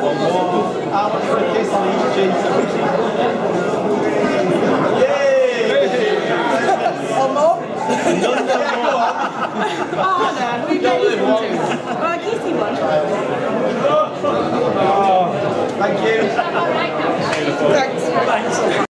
How much for a kiss on each cheek? Oh no, we don't live one. Well, I guess he won. Thank you. Thanks.